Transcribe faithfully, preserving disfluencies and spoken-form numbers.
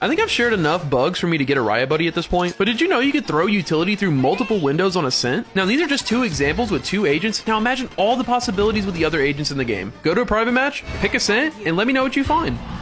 I think I've shared enough bugs for me to get a riot buddy at this point, but did you know you could throw utility through multiple windows on a scent? Now these are just two examples with two agents. Now imagine all the possibilities with the other agents in the game. Go to a private match, pick a scent, and let me know what you find.